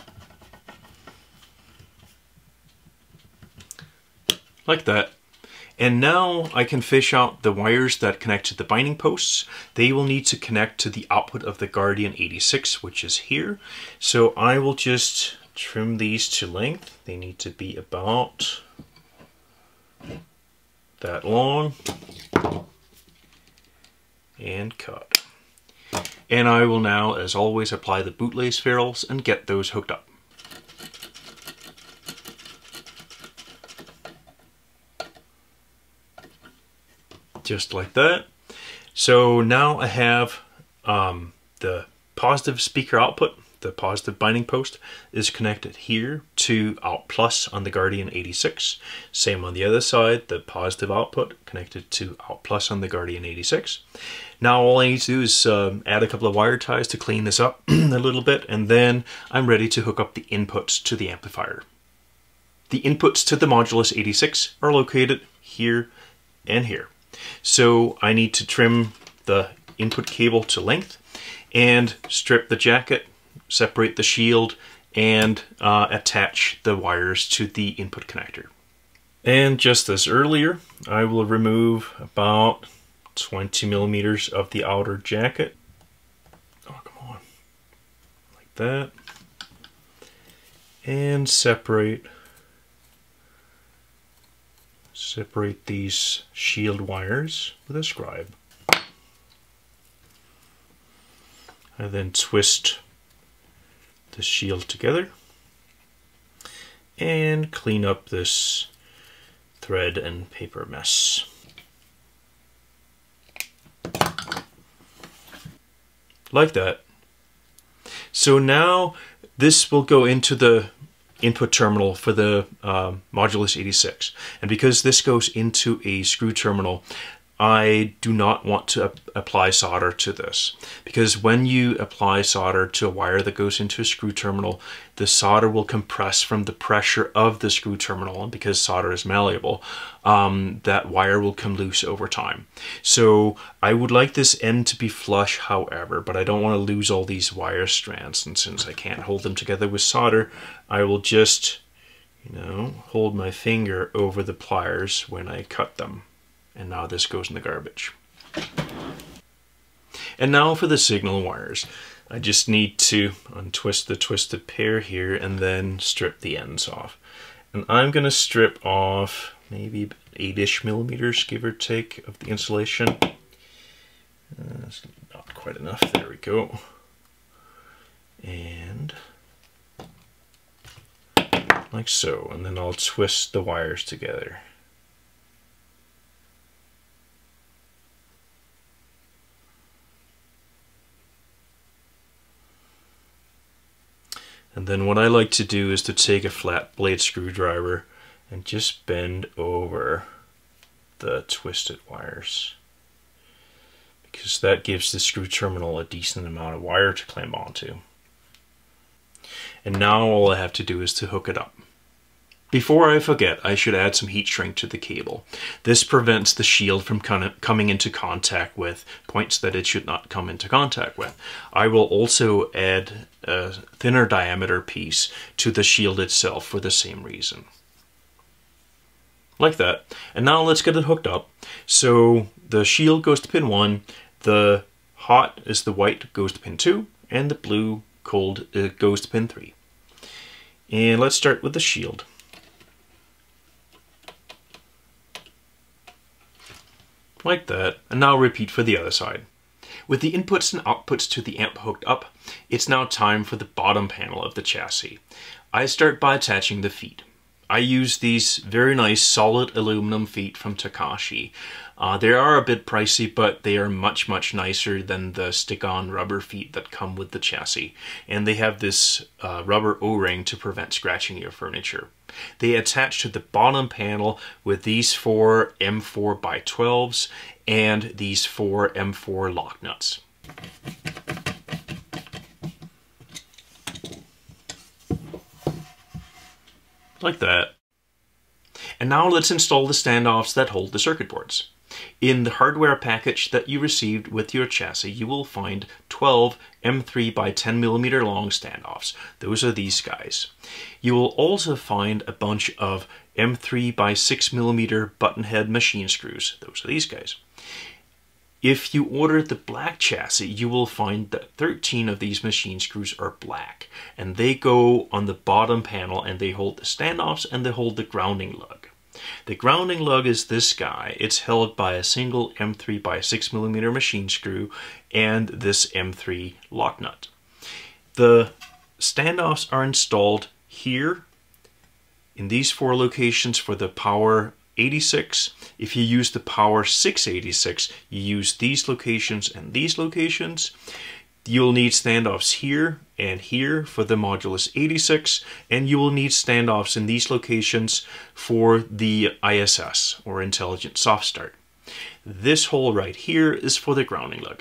Like that. And now I can fish out the wires that connect to the binding posts. They will need to connect to the output of the Guardian 86, which is here. So I will just trim these to length. They need to be about that long. And cut. And I will now, as always, apply the bootlace ferrules and get those hooked up. Just like that. So now I have the positive speaker output, the positive binding post is connected here to out plus on the Guardian 86. Same on the other side, the positive output connected to out plus on the Guardian 86. Now all I need to do is add a couple of wire ties to clean this up a little bit, and then I'm ready to hook up the inputs to the amplifier. The inputs to the Modulus 86 are located here and here. So I need to trim the input cable to length and strip the jacket, separate the shield, and attach the wires to the input connector. And just as earlier, I will remove about 20 millimeters of the outer jacket. Oh, come on. Like that. And separate these shield wires with a scribe. I then twist the shield together and clean up this thread and paper mess. Like that. So now this will go into the input terminal for the Modulus 86, and because this goes into a screw terminal, I do not want to apply solder to this, because when you apply solder to a wire that goes into a screw terminal, the solder will compress from the pressure of the screw terminal, and because solder is malleable, that wire will come loose over time. So I would like this end to be flush, however, but I don't want to lose all these wire strands, and since I can't hold them together with solder, I will just, hold my finger over the pliers when I cut them. And now this goes in the garbage. And now for the signal wires. I just need to untwist the twisted pair here and then strip the ends off. And I'm going to strip off maybe 8-ish millimeters, give or take, of the insulation. That's not quite enough. There we go. And like so. And then I'll twist the wires together. And then what I like to do is to take a flat blade screwdriver and just bend over the twisted wires, because that gives the screw terminal a decent amount of wire to clamp onto. And now all I have to do is to hook it up. Before I forget, I should add some heat shrink to the cable. This prevents the shield from coming into contact with points that it should not come into contact with. I will also add a thinner diameter piece to the shield itself for the same reason. Like that. And now let's get it hooked up. So the shield goes to pin 1, the hot is the white goes to pin 2, and the blue cold goes to pin 3. And let's start with the shield. Like that, and now repeat for the other side. With the inputs and outputs to the amp hooked up, it's now time for the bottom panel of the chassis. I start by attaching the feet. I use these very nice solid aluminum feet from Takashi. They are a bit pricey, but they are much nicer than the stick-on rubber feet that come with the chassis. And they have this rubber O-ring to prevent scratching your furniture. They attach to the bottom panel with these 4 M4x12s and these 4 M4 lock nuts. Like that. And now let's install the standoffs that hold the circuit boards. In the hardware package that you received with your chassis, you will find 12 M3 by 10 millimeter long standoffs. Those are these guys. You will also find a bunch of M3 by 6 millimeter button head machine screws. Those are these guys. If you order the black chassis, you will find that 13 of these machine screws are black, and they go on the bottom panel and they hold the standoffs and they hold the grounding lug. The grounding lug is this guy. It's held by a single M3 by 6 millimeter machine screw and this M3 lock nut. The standoffs are installed here in these 4 locations for the Power 86. If you use the Power 686, you use these locations and these locations. You'll need standoffs here and here for the Modulus 86, and you will need standoffs in these locations for the ISS, or Intelligent Soft Start. This hole right here is for the grounding lug.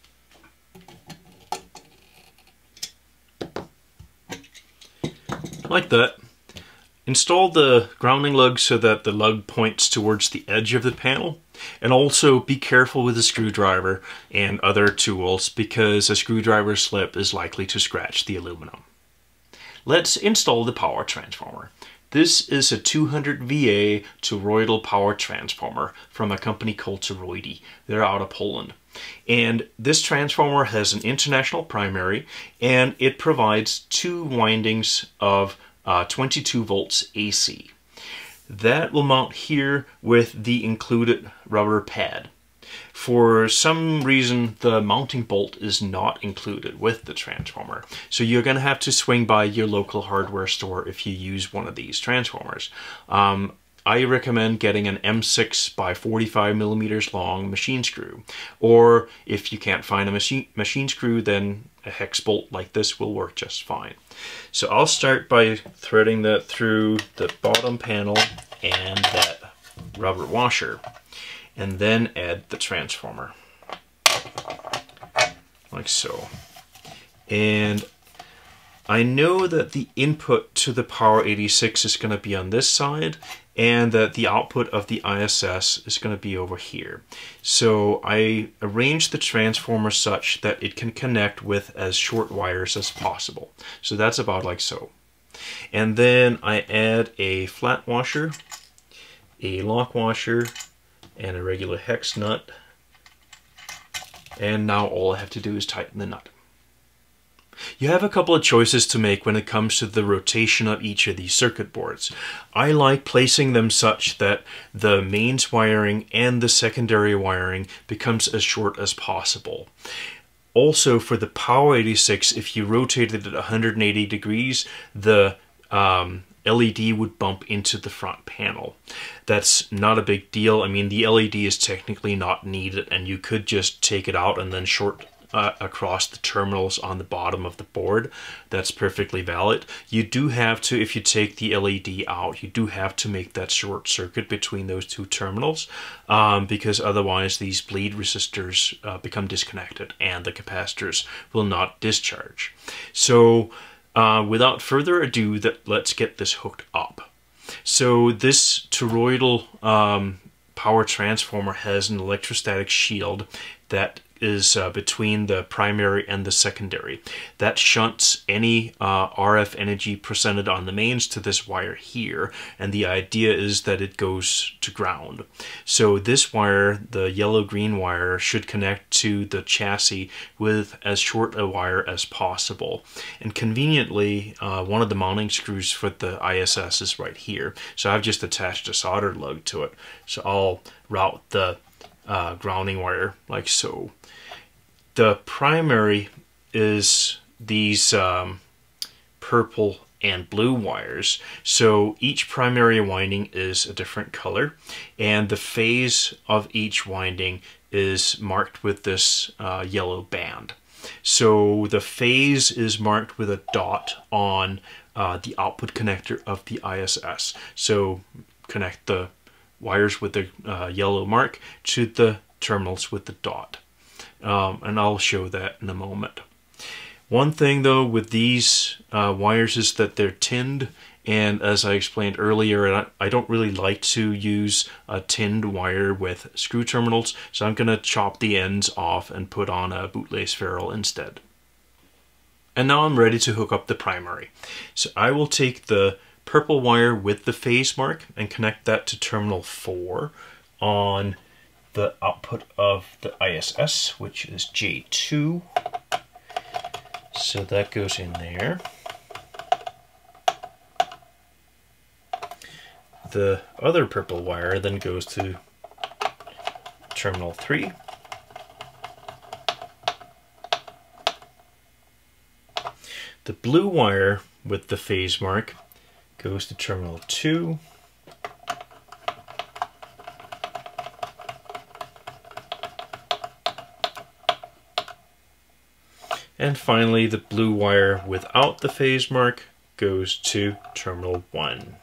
Like that. Install the grounding lug so that the lug points towards the edge of the panel, and also be careful with the screwdriver and other tools because a screwdriver slip is likely to scratch the aluminum. Let's install the power transformer. This is a 200 VA toroidal power transformer from a company called Toroidy. They're out of Poland. And this transformer has an international primary, and it provides 2 windings of 22 volts AC. That will mount here with the included rubber pad. For some reason, the mounting bolt is not included with the transformer, so you're going to have to swing by your local hardware store if you use one of these transformers. I recommend getting an M6 by 45 millimeters long machine screw, or if you can't find a machine screw, then a hex bolt like this will work just fine. So I'll start by threading that through the bottom panel and that rubber washer, and then add the transformer, like so. And I know that the input to the Power 86 is going to be on this side, and that the output of the ISS is going to be over here. So I arranged the transformer such that it can connect with as short wires as possible. So that's about like so. And then I add a flat washer, a lock washer, and a regular hex nut. And now all I have to do is tighten the nut. You have a couple of choices to make when it comes to the rotation of each of these circuit boards. I like placing them such that the mains wiring and the secondary wiring becomes as short as possible. Also, for the Power 86, if you rotated it 180 degrees, the LED would bump into the front panel. That's not a big deal. I mean, the LED is technically not needed, and you could just take it out and then short across the terminals on the bottom of the board. That's perfectly valid. You do have to, if you take the LED out, you do have to make that short circuit between those 2 terminals, because otherwise these bleed resistors become disconnected and the capacitors will not discharge. So without further ado, let's get this hooked up. So this toroidal power transformer has an electrostatic shield that is between the primary and the secondary. That shunts any RF energy presented on the mains to this wire here, and the idea is that it goes to ground. So this wire, the yellow-green wire, should connect to the chassis with as short a wire as possible. And conveniently, one of the mounting screws for the ISS is right here. So I've just attached a solder lug to it. So I'll route the grounding wire like so. The primary is these purple and blue wires. So each primary winding is a different color, and the phase of each winding is marked with this yellow band. So the phase is marked with a dot on the output connector of the ISS. So connect the wires with the yellow mark to the terminals with the dot. And I'll show that in a moment. One thing though with these wires is that they're tinned, and as I explained earlier, I don't really like to use a tinned wire with screw terminals, so I'm going to chop the ends off and put on a bootlace ferrule instead. And now I'm ready to hook up the primary. So I will take the purple wire with the phase mark and connect that to terminal 4 on the output of the ISS, which is J2. So that goes in there. The other purple wire then goes to terminal 3. The blue wire with the phase mark goes to terminal 2. And finally, the blue wire without the phase mark goes to terminal 1.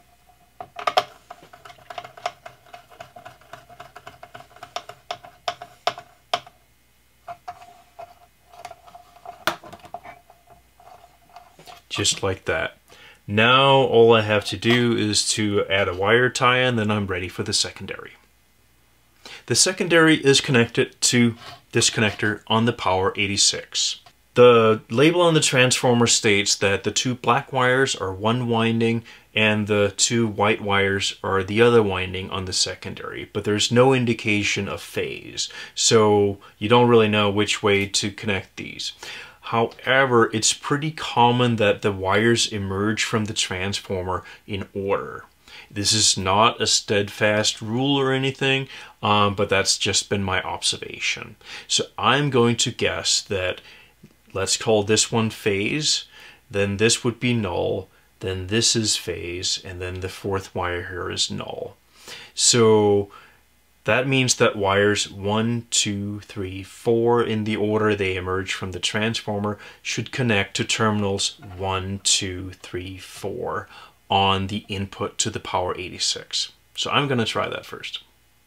Just like that. Now all I have to do is to add a wire tie, and then I'm ready for the secondary. The secondary is connected to this connector on the Power 86. The label on the transformer states that the 2 black wires are one winding and the 2 white wires are the other winding on the secondary, but there's no indication of phase, so you don't really know which way to connect these. However, it's pretty common that the wires emerge from the transformer in order. This is not a steadfast rule or anything, but that's just been my observation. So I'm going to guess that, let's call this one phase, then this would be null, then this is phase, and then the 4th wire here is null. So that means that wires 1, 2, 3, 4 in the order they emerge from the transformer should connect to terminals 1, 2, 3, 4 on the input to the Power 86. So I'm going to try that first.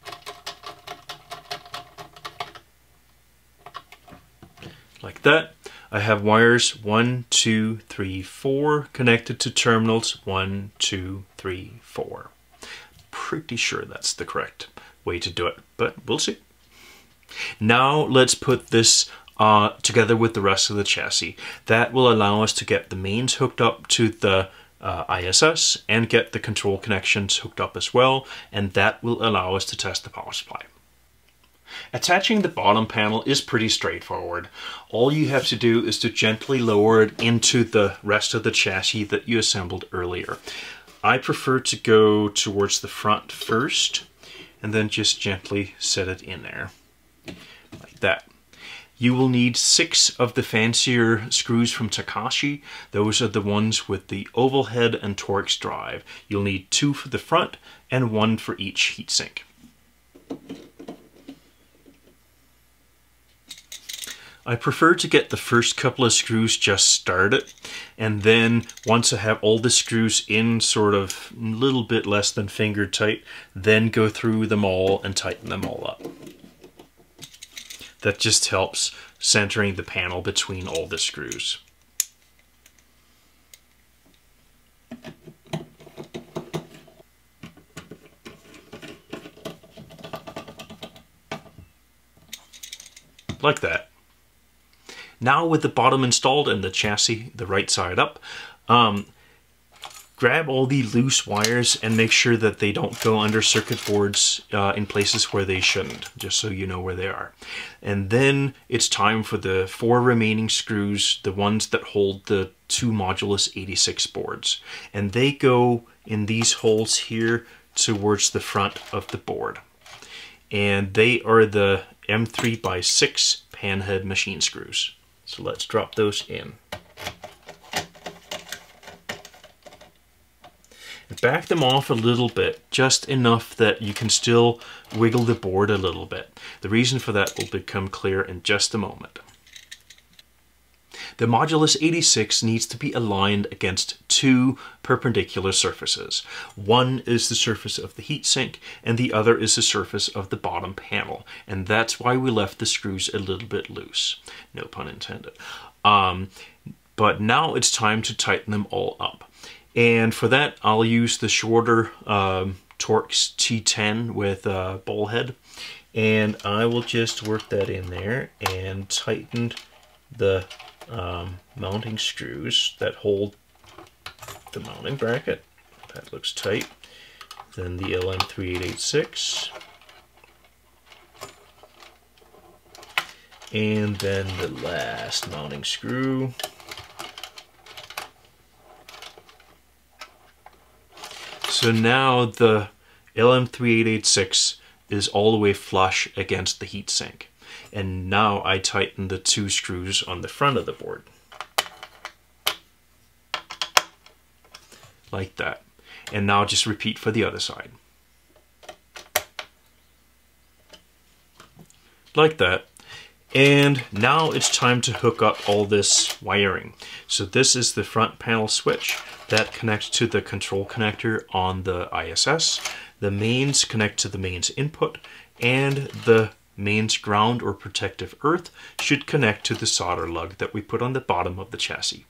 Like that. I have wires 1, 2, 3, 4 connected to terminals 1, 2, 3, 4. Pretty sure that's the correct way to do it, but we'll see. Now let's put this together with the rest of the chassis. That will allow us to get the mains hooked up to the ISS and get the control connections hooked up as well, and that will allow us to test the power supply. Attaching the bottom panel is pretty straightforward. All you have to do is to gently lower it into the rest of the chassis that you assembled earlier. I prefer to go towards the front first and then just gently set it in there, like that. You will need 6 of the fancier screws from Takashi. Those are the ones with the oval head and Torx drive. You'll need 2 for the front and 1 for each heatsink. I prefer to get the first couple of screws just started, and then once I have all the screws in sort of a little bit less than finger tight, then go through them all and tighten them all up. That just helps centering the panel between all the screws. Like that. Now with the bottom installed and the chassis the right side up, grab all the loose wires and make sure that they don't go under circuit boards in places where they shouldn't, just so you know where they are. And then it's time for the 4 remaining screws, the ones that hold the 2 Modulus-86 boards. And they go in these holes here towards the front of the board. And they are the M3x6 panhead machine screws. So let's drop those in. Back them off a little bit, just enough that you can still wiggle the board a little bit. The reason for that will become clear in just a moment. The Modulus-86 needs to be aligned against 2 perpendicular surfaces. One is the surface of the heatsink, and the other is the surface of the bottom panel. And that's why we left the screws a little bit loose. No pun intended. But now it's time to tighten them all up. And for that, I'll use the shorter Torx T10 with ball head. And I will just work that in there and tighten the mounting screws that hold the mounting bracket. That looks tight. Then the LM3886. And then the last mounting screw. So now the LM3886 is all the way flush against the heatsink. And now I tighten the 2 screws on the front of the board. Like that. And now just repeat for the other side. Like that. And now it's time to hook up all this wiring. So this is the front panel switch that connects to the control connector on the ISS. The mains connect to the mains input, and the mains ground or protective earth should connect to the solder lug that we put on the bottom of the chassis.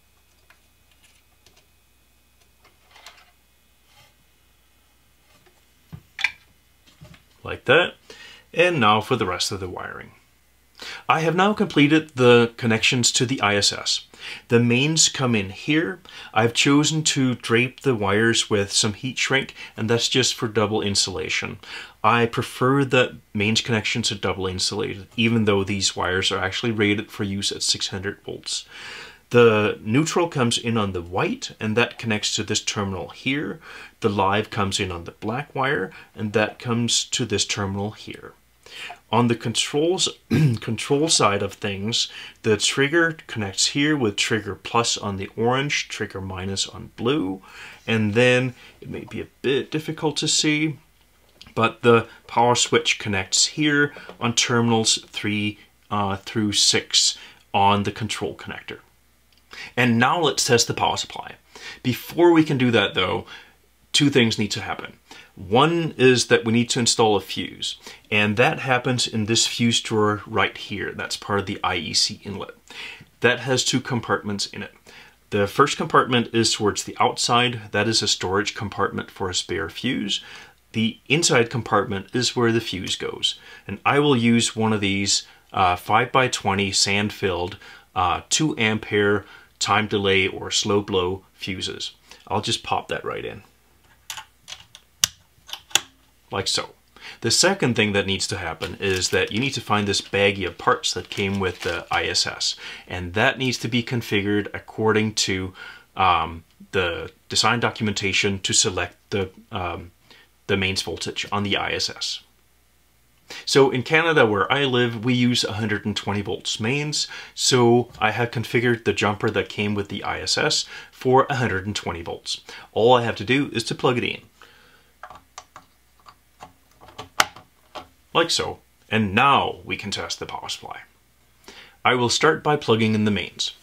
Like that. And now for the rest of the wiring. I have now completed the connections to the ISS. The mains come in here. I've chosen to drape the wires with some heat shrink, and that's just for double insulation. I prefer that mains connections are double insulated, even though these wires are actually rated for use at 600 volts. The neutral comes in on the white, and that connects to this terminal here. The live comes in on the black wire, and that comes to this terminal here. On the control side of things, the trigger connects here with trigger plus on the orange, trigger minus on blue, and then it may be a bit difficult to see, but the power switch connects here on terminals 3 through 6 on the control connector. And now let's test the power supply. Before we can do that though, 2 things need to happen. One is that we need to install a fuse, and that happens in this fuse drawer right here. That's part of the IEC inlet. That has 2 compartments in it. The first compartment is towards the outside. That is a storage compartment for a spare fuse. The inside compartment is where the fuse goes. And I will use one of these 5x20 sand-filled 2 ampere time delay or slow blow fuses. I'll just pop that right in. Like so. The second thing that needs to happen is that you need to find this baggie of parts that came with the ISS, and that needs to be configured according to the design documentation to select the mains voltage on the ISS. So in Canada, where I live, we use 120 volts mains, so I have configured the jumper that came with the ISS for 120 volts. All I have to do is to plug it in. Like so, and now we can test the power supply. I will start by plugging in the mains.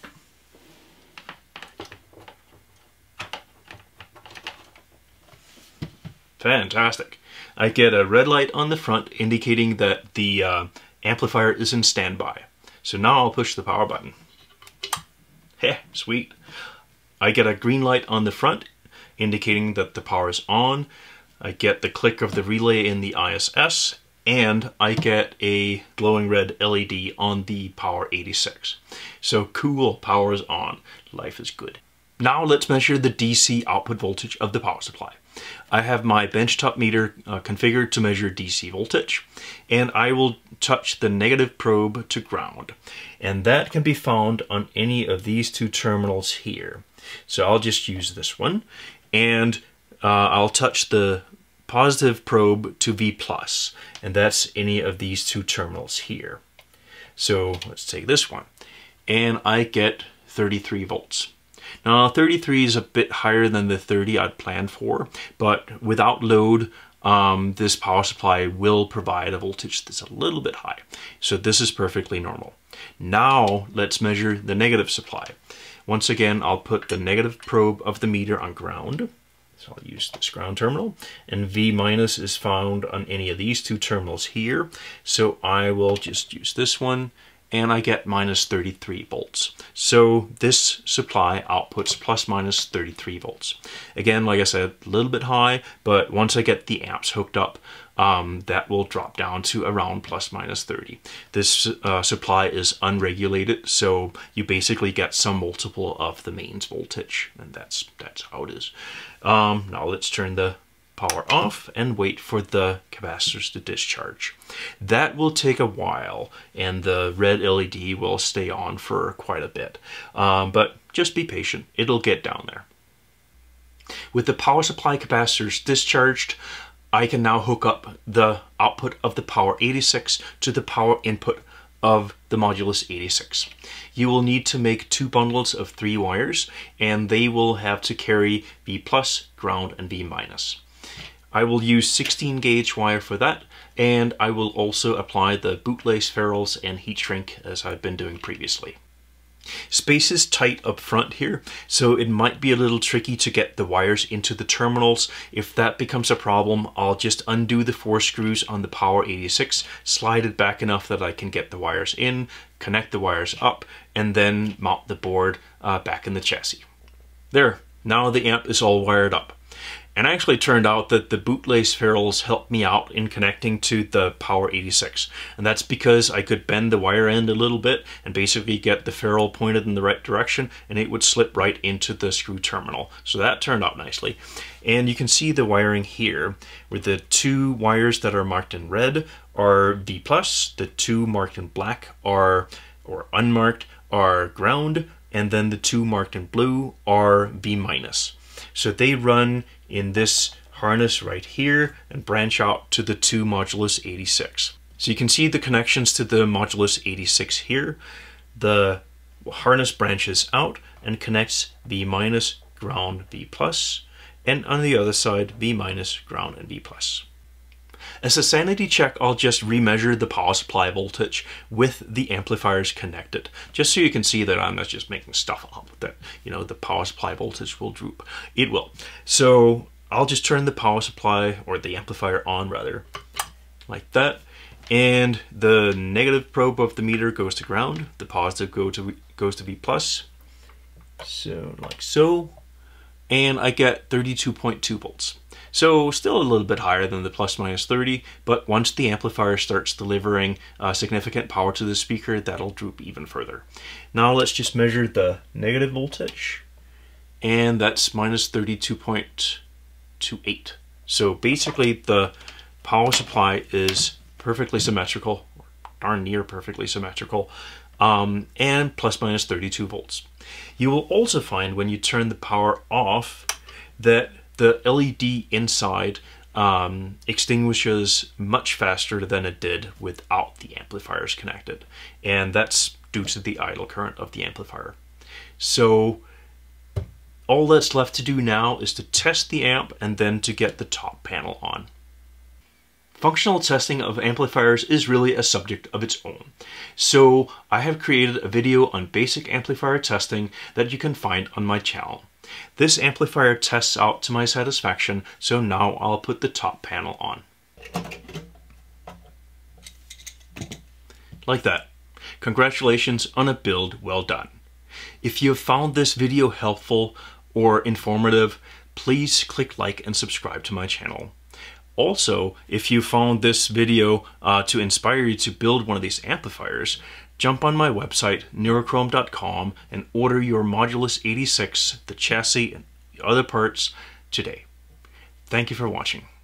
Fantastic. I get a red light on the front indicating that the amplifier is in standby. So now I'll push the power button. Heh, sweet. I get a green light on the front indicating that the power is on. I get the click of the relay in the ISS, and I get a glowing red LED on the power 86. So cool, power is on. Life is good. Now let's measure the DC output voltage of the power supply. I have my benchtop meter configured to measure DC voltage, and I will touch the negative probe to ground. And that can be found on any of these 2 terminals here. So I'll just use this one, and I'll touch the positive probe to V+, and that's any of these 2 terminals here. So let's take this one, and I get 33 volts. Now 33 is a bit higher than the 30 I'd planned for, but without load, this power supply will provide a voltage that's a little bit high. So this is perfectly normal. Now let's measure the negative supply. Once again, I'll put the negative probe of the meter on ground. So I'll use this ground terminal, and V- is found on any of these 2 terminals here. So I will just use this one and I get minus 33 volts. So this supply outputs plus minus 33 volts. Again, like I said, a little bit high, but once I get the amps hooked up, that will drop down to around plus minus 30. This supply is unregulated, so you basically get some multiple of the mains voltage, and that's how it is. Now let's turn the power off and wait for the capacitors to discharge. That will take a while, and the red LED will stay on for quite a bit, but just be patient, it'll get down there. With the power supply capacitors discharged, I can now hook up the output of the Power 86 to the power input of the Modulus 86. You will need to make 2 bundles of 3 wires, and they will have to carry V+, ground, and V-. I will use 16 gauge wire for that, and I will also apply the bootlace ferrules and heat shrink as I've been doing previously. Space is tight up front here, so it might be a little tricky to get the wires into the terminals. If that becomes a problem, I'll just undo the 4 screws on the Power 86, slide it back enough that I can get the wires in, connect the wires up, and then mount the board back in the chassis. There, now the amp is all wired up. And actually turned out that the bootlace ferrules helped me out in connecting to the Power 86. And that's because I could bend the wire end a little bit and basically get the ferrule pointed in the right direction, and it would slip right into the screw terminal. So that turned out nicely. And you can see the wiring here, where the 2 wires that are marked in red are V+, the 2 marked in black or unmarked are ground, and then the 2 marked in blue are V-. So they run in this harness right here and branch out to the 2 Modulus 86. So you can see the connections to the Modulus 86 here. The harness branches out and connects V-, ground, V+, and on the other side V-, ground, and V+. As a sanity check, I'll just remeasure the power supply voltage with the amplifiers connected, just so you can see that I'm not just making stuff up, that, you know, the power supply voltage will droop. It will. So I'll just turn the power supply, or the amplifier on rather, like that, and the negative probe of the meter goes to ground, the positive goes to V+, so like so, and I get 32.2 volts. So still a little bit higher than the plus minus 30, but once the amplifier starts delivering significant power to the speaker, that'll droop even further. Now let's just measure the negative voltage, and that's minus 32.28. So basically the power supply is perfectly symmetrical, or darn near perfectly symmetrical, and plus minus 32 volts. You will also find when you turn the power off that the LED inside extinguishes much faster than it did without the amplifiers connected. And that's due to the idle current of the amplifier. So all that's left to do now is to test the amp and then to get the top panel on. Functional testing of amplifiers is really a subject of its own. So I have created a video on basic amplifier testing that you can find on my channel. This amplifier tests out to my satisfaction, so now I'll put the top panel on. Like that. Congratulations on a build well done. If you have found this video helpful or informative, please click like and subscribe to my channel. Also, if you found this video to inspire you to build one of these amplifiers, jump on my website, Neurochrome.com, and order your Modulus 86, the chassis, and the other parts today. Thank you for watching.